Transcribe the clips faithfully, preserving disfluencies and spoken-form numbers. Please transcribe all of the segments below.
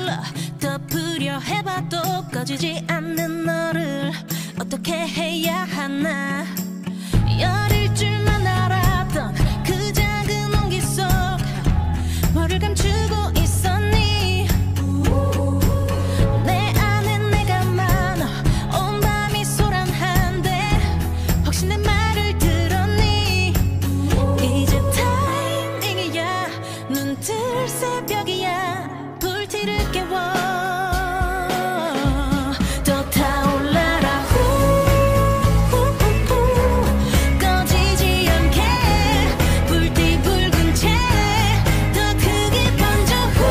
덮으려 해봐도 꺼지지 않는 너를 어떻게 해야 하나. 열일 줄만 알았던 그 작은 온기 속 뭐를 감추고 있었니. 내 안에 내가 많아 온 밤이 소란한데 혹시 내 말을 들었니. 이제 타이밍이야 눈 뜰 새벽이야 불티를 깨워. 또 타올라라 후후후 꺼지지 않게 불티 붉은 채 더 크게 번져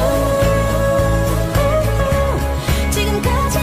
후후후 지금까지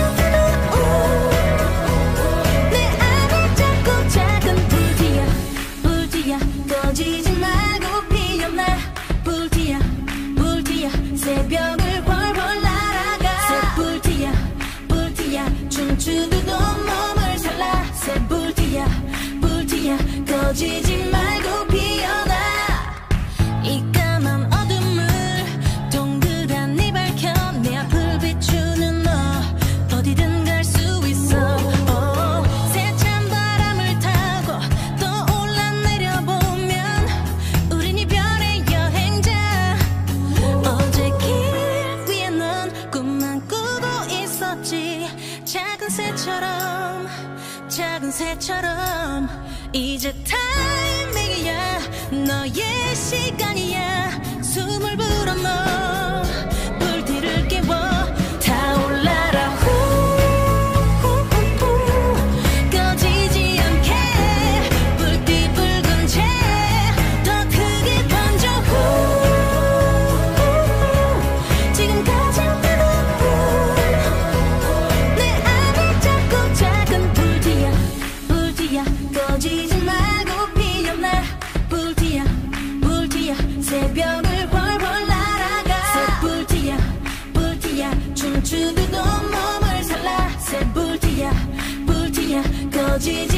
뜨거운 내 안을 잡고 작은 불티야 불티야 꺼지지 말고 피어나. 불티야 불티야 새벽을 훨훨 날아가. 새 불티야 불티야 춤추듯 온 몸을 살라. 새 불티야 불티야 꺼지지 말고 피어나. 이 까만 어둠을 동그랗니 밝혀 내 앞을 비추는 너 어디든 갈 수 있어. 오, 세찬 바람을 타고 또 올라내려보면 우린 이별의 여행자. 어제 길 위에 넌 꿈만 꾸고 있었지. 작은 새처럼 작은 새처럼 이제 타이밍이야 너의 시간이야. 숨을 불어넣어 불티를 깨워. 타올라라 후후후 꺼지지 않게 불티 붉은 채 더 크게 번져 후후후 지금까지 뜨거운 내 안을 잡고 작은 불티야 불티야 꺼지지 말고 피어나. 불티야 불티야 새벽을 훨훨 날아가. 새 불티야 불티야 춤추듯 온 몸을 살라. 새 불티야 불티야 꺼지지